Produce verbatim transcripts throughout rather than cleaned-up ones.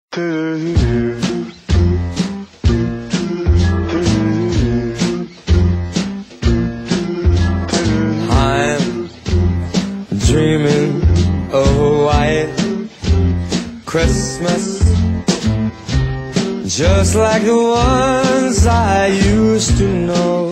dreaming of a white Christmas, just like the ones I used to know,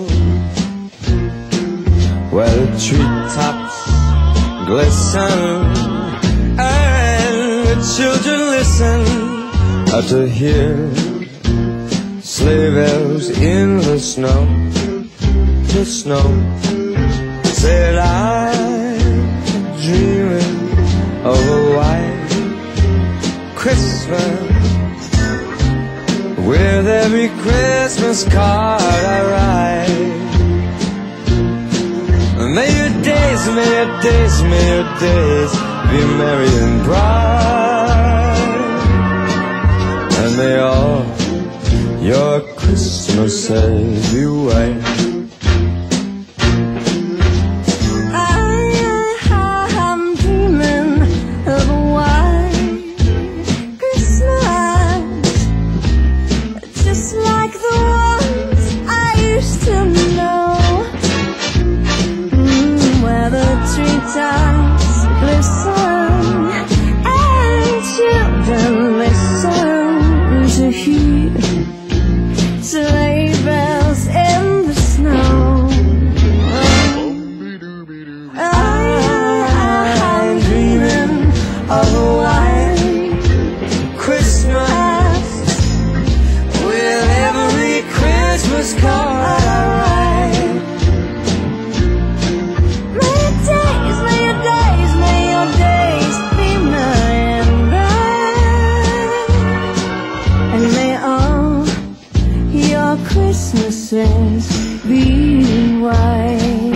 where the treetops glisten and the children listen to hear sleigh bells in the snow. The snow said I'm dreaming of a white Christmas, with every Christmas card I write. May your days, may your days, may your days be merry and bright, and may all your Christmases be white. Treetops glisten and children listen to hear sleigh bells in the snow. I'm dreaming of a white Christmas, with every Christmas card I write. Christmases be white.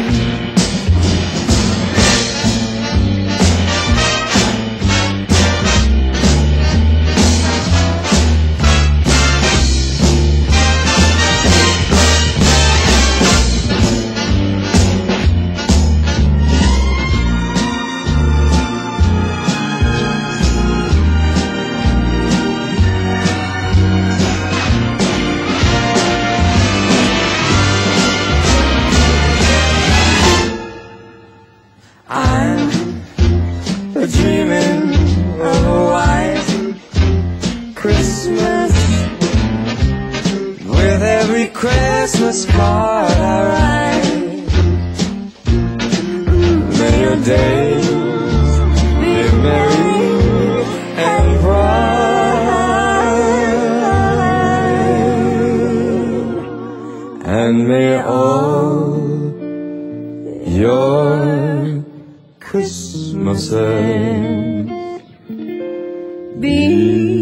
I'm dreaming of a white Christmas, with every Christmas card I write. May your days be merry and bright, and may all your Christmases be